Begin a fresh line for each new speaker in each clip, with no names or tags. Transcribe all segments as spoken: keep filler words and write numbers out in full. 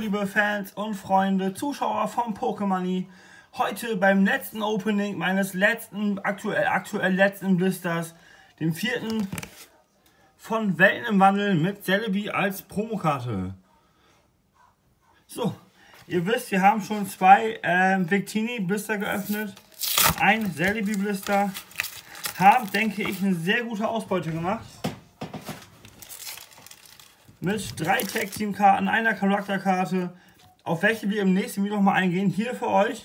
liebe Fans und Freunde, Zuschauer vom Pokémoney. Heute beim letzten Opening meines letzten, aktuell, aktuell letzten Blisters, dem vierten von Welten im Wandel mit Celebi als Promokarte. So, ihr wisst, wir haben schon zwei äh, Victini Blister geöffnet, ein Celebi Blister, haben, denke ich, eine sehr gute Ausbeute gemacht. Mit drei Tag Team Karten, einer Charakterkarte, auf welche wir im nächsten Video nochmal eingehen. Hier für euch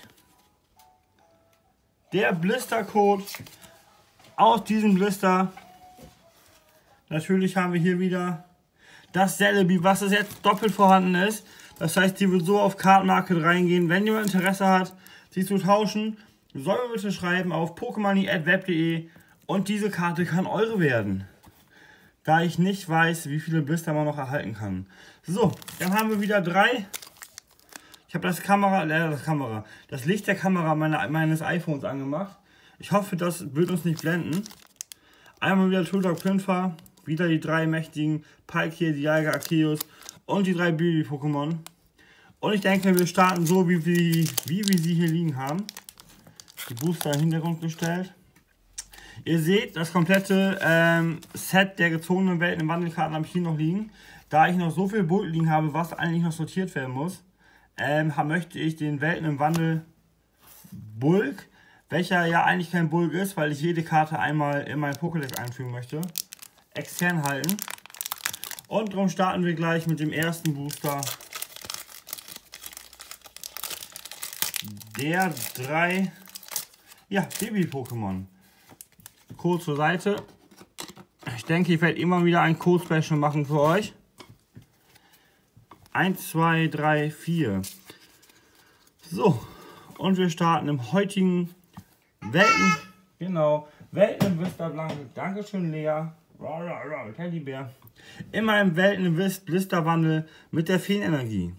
der Blister-Code aus diesem Blister. Natürlich haben wir hier wieder das Celebi, was es jetzt doppelt vorhanden ist. Das heißt, die wird so auf Card Market reingehen. Wenn jemand Interesse hat, sie zu tauschen, soll mir bitte schreiben auf pokemoney at web punkt de und diese Karte kann eure werden. Da ich nicht weiß, wie viele Blister man noch erhalten kann. So, dann haben wir wieder drei. Ich habe das Kamera, äh, das Kamera, das Licht der Kamera meiner, meines iPhones angemacht. Ich hoffe, das wird uns nicht blenden. Einmal wieder Turtok Plinfa, wieder die drei mächtigen Palkia, Dialga, Arceus und die drei Baby-Pokémon. Und ich denke, wir starten so, wie, wie, wie wir sie hier liegen haben. Die Booster im Hintergrund gestellt. Ihr seht, das komplette ähm, Set der gezogenen Welten im Wandelkarten habe ich hier noch liegen. Da ich noch so viel Bulk liegen habe, was eigentlich noch sortiert werden muss, ähm, möchte ich den Welten im Wandel Bulk, welcher ja eigentlich kein Bulk ist, weil ich jede Karte einmal in mein Pokédex einfügen möchte, extern halten. Und darum starten wir gleich mit dem ersten Booster der drei ja, Baby-Pokémon. Code zur Seite. Ich denke, ich werde immer wieder ein Code-Special machen für euch. eins, zwei, drei, vier. So, und wir starten im heutigen Welten, genau, Welten im Blister Blanco. Dankeschön, Lea. Teddybär. Immer im Welten im Blisterwandel mit der Feenenergie.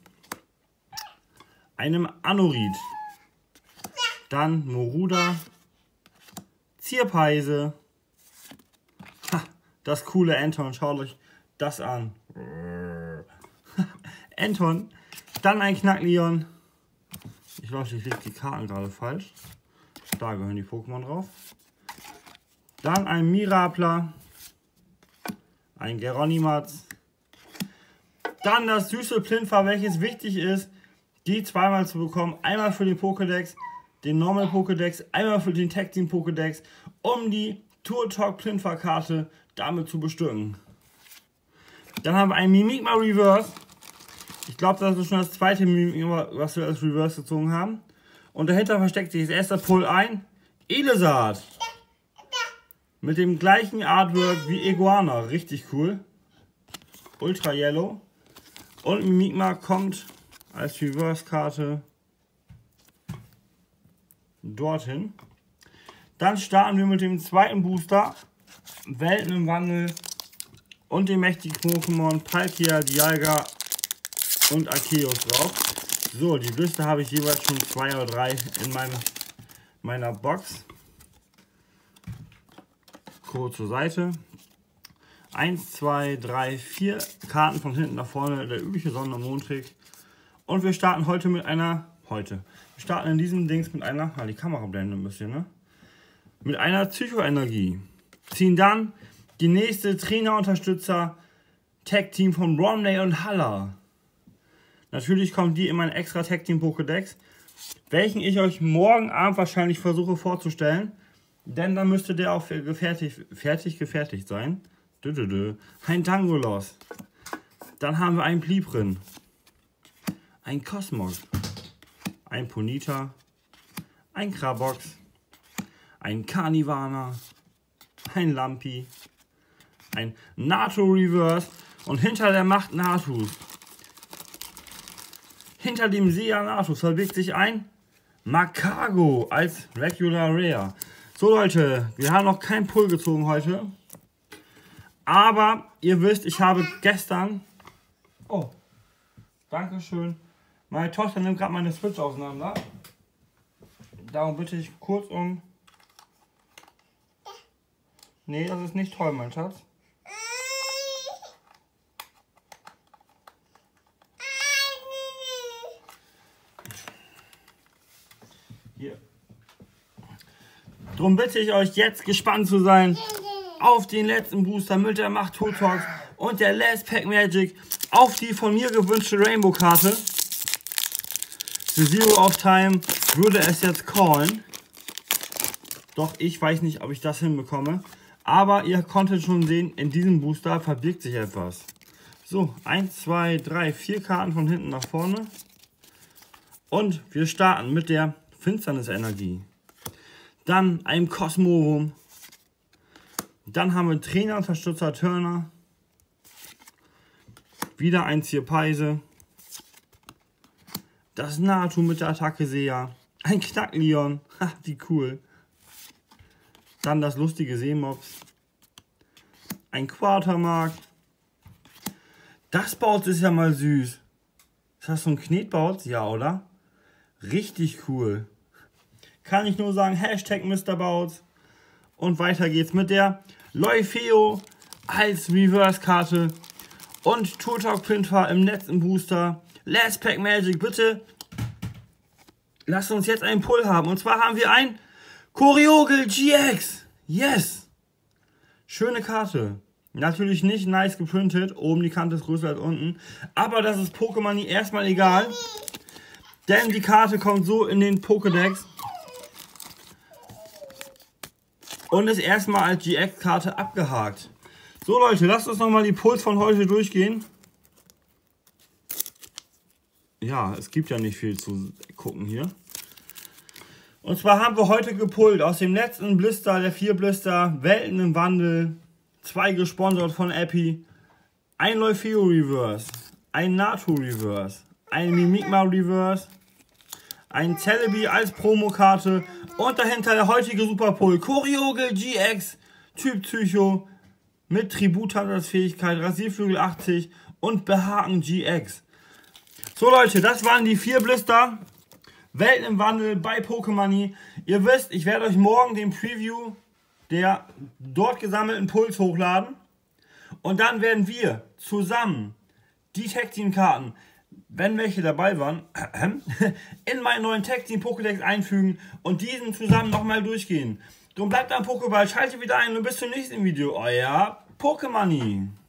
Einem Anorid. Dann Moruda. Zierpeise. Ha, das coole Anton, schaut euch das an. Anton. Dann ein Knackleon. Ich glaube, ich lege die Karten gerade falsch. Da gehören die Pokémon drauf. Dann ein Mirapla. Ein Geronimatz. Dann das süße Plinfa, welches wichtig ist, die zweimal zu bekommen. Einmal für den Pokédex, den Normal Pokédex, einmal für den Tag Team Pokédex, um die Turtok Plinfa Karte damit zu bestücken. Dann haben wir ein Mimikma Reverse. Ich glaube, das ist schon das zweite Mimikma, was wir als Reverse gezogen haben. Und dahinter versteckt sich das erste Pull ein Elesart. Mit dem gleichen Artwork wie Iguana. Richtig cool. Ultra Yellow. Und Mimikma kommt als Reverse-Karte dorthin. Dann starten wir mit dem zweiten Booster. Welten im Wandel. Und dem mächtigen Pokémon Palkia, Dialga und Arceus drauf. So, die Blister habe ich jeweils schon zwei oder drei in meinem, meiner Box. Code zur Seite. eins, zwei, drei, vier Karten von hinten nach vorne, der übliche Sonne- und Mondtrick. Und wir starten heute mit einer, heute, wir starten in diesem Dings mit einer, ah, die Kamera blendet ein bisschen, ne? Mit einer Psychoenergie. Ziehen dann die nächste Trainer-Unterstützer Tag Team von Bromley und Haller. Natürlich kommt die in mein extra Tag Team Pokédex, welchen ich euch morgen Abend wahrscheinlich versuche vorzustellen. Denn dann müsste der auch gefertigt, fertig gefertigt sein. Dö, dö, dö. Ein Tangolos. Dann haben wir einen Pliprin. Ein Cosmog. Ein Ponita. Ein Krabox. Ein Carnivana. Ein Lampi. Ein Nato Reverse. Und hinter der Macht Natus. Hinter dem Sea Natus verbirgt sich ein Magcargo als Regular Rare. So Leute, wir haben noch keinen Pull gezogen heute. Aber ihr wisst, ich habe gestern... Oh, Dankeschön. Meine Tochter nimmt gerade meine Switch auseinander. Darum bitte ich kurz um... Nee, das ist nicht toll, mein Schatz. Darum bitte ich euch jetzt gespannt zu sein auf den letzten Booster mit der Macht Turtok und der Last Pack Magic auf die von mir gewünschte Rainbow-Karte. Für Zero of Time würde es jetzt callen. Doch ich weiß nicht, ob ich das hinbekomme. Aber ihr konntet schon sehen, in diesem Booster verbirgt sich etwas. So, eins, zwei, drei, vier Karten von hinten nach vorne. Und wir starten mit der Finsternisenergie. Dann ein Cosmorum. Dann haben wir Trainer, Unterstützer, Turner. Wieder ein Zierpeise. Das Natu mit der Attacke Seher. Ein Knackleon. Ha, wie cool. Dann das lustige Seemops. Ein Quartermark. Das Bautz ist ja mal süß. Ist das so ein Knetbautz? Ja, oder? Richtig cool. Kann ich nur sagen, Hashtag Mister Bautz. Und weiter geht's mit der Leufeo als Reverse-Karte. Und Turtok Printer im letzten Booster. Last Pack Magic, bitte. Lasst uns jetzt einen Pull haben. Und zwar haben wir ein Kyogel G X. Yes. Schöne Karte. Natürlich nicht nice geprintet. Oben die Kante ist größer als unten. Aber das ist Pokémon erstmal egal. Denn die Karte kommt so in den Pokédex. Und ist erstmal als G X-Karte abgehakt. So Leute, lasst uns nochmal die Pulls von heute durchgehen. Ja, es gibt ja nicht viel zu gucken hier. Und zwar haben wir heute gepullt aus dem letzten Blister, der vier Blister, Welten im Wandel, zwei gesponsert von Epi, ein Leufeo Reverse, ein Natu Reverse, ein Mimikma Reverse, ein Celebi als Promokarte und dahinter der heutige Superpull, Kyogel G X, Typ Psycho, mit Tributhandelsfähigkeit, Rasierflügel achtzig und Behaken G X. So Leute, das waren die vier Blister. Welten im Wandel bei Pokémon. Ihr wisst, ich werde euch morgen den Preview der dort gesammelten Pulls hochladen. Und dann werden wir zusammen die Tag-Team-Karten, wenn welche dabei waren, in meinen neuen Tag-Team Pokédex einfügen und diesen zusammen nochmal durchgehen. Drum bleibt am Pokéball, schaltet wieder ein und bis zum nächsten Video. Euer Pokémon.